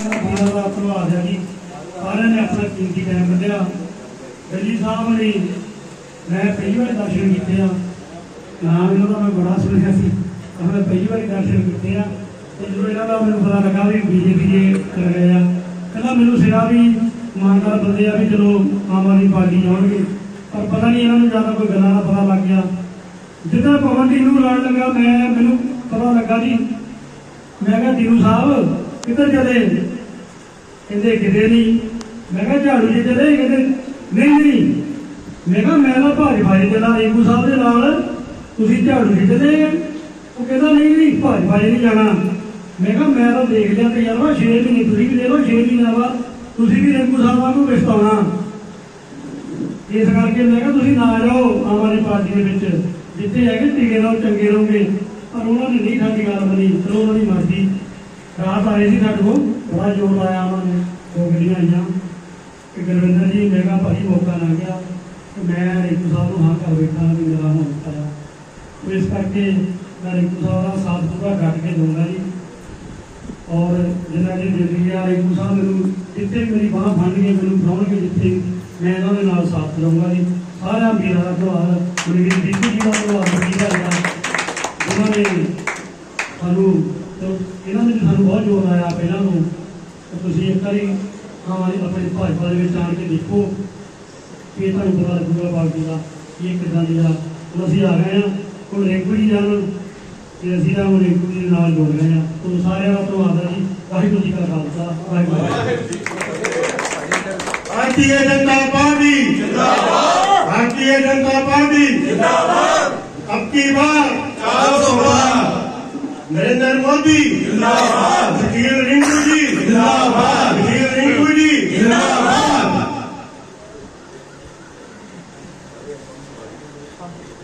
धन्यवाद है जी सारे ने अपना कीमती टाइम कढ़िया। दिल्ली साहब ने मैं पहली बार दर्शन किए नाम इन्हों का मैं बड़ा सुनिया सी मैं पहली बार दर्शन किए जो इन्हों का मैं पता लगा भी बीजेपी के कर गए कहना मैनू सिरा भी ईमानदार बंदे आ भी चलो आम आदमी पार्टी जाओगे पर पता नहीं इन्होंने ज़्यादा कोई गल्लां का पता लग गया। जितना पवन टीनू लड़ लगा मैनू पता लगा जी मैं क्या टीनू साहब किधर चले कहते किते नहीं मैं क्या झाड़ू जी चले कहते नहीं नहीं मैं क्या मैं तो भाजपा जी चला रिंकू साहब के नाल तुसीं झाड़ू जी चले वो कहता नहीं नहीं भाजपा जी नहीं जाना। मैं क्या मैं तो देख लिया तो यार 6 महीने तुसीं भी दे लो 6 महीने बाद तुसीं भी रिंकू साहब वांगू पछताउणा इस करके मैं क्या तुसीं ना जाओ आम आदमी पार्टी के विच जिथे है टिके रहो चंगे रहोगे पर उन्होंने नहीं साडी गल मनी चलो उन्होंने मर्जी रात आए थे साढ़े को बड़ा जोर लाया उन्होंने 2 गड्डियां आईयां कि गुरविंदर जी मैं कहा भाई मौका ना गया तो मैं रिंकू साहब को हाँ कर बैठा भी मेरा मौका आया तो इस करके मैं रिंकू साहब का साथ पूरा डट के दूंगा जी और जिन्ना जी जिंदगी आ रिंकू साहब मैनू जिथे मेरी बांह फड़ के मैनू बुलाउणगे जिथे मैं इन्होंने नाल साथ दूंगा जी। सारा वीरां दा त्यौहार मेरी दीदी जी का त्यौहार की गल उन्होंने सानू तो इन्होंने भी सानू बहुत जोर लाया पहला तो तुसीं एक बारी अपने भाजपा आन के देखो कि तुहानू पता लगूगा पार्टी का ये किदां दी आ। हुण असीं आ गए हैं हुण रिंकू जी जानन कि असीं तां हुण रिंकू जी नाल जुड़ गए हैं तो सारिਆਂ ਦਾ ਧੰਨਵਾਦ है जी। वाहिगुरू जी का खालसा वाहिगुरू जी। भारतीय जनता पार्टी जिंदाबाद भारतीय जनता पार्टी जिंदाबाद अब की बार 400 पार नरेंद्र मोदी जिंदाबाद वकील रिंकू जी जिंदाबाद वकील रिंकू जी जिंदाबाद।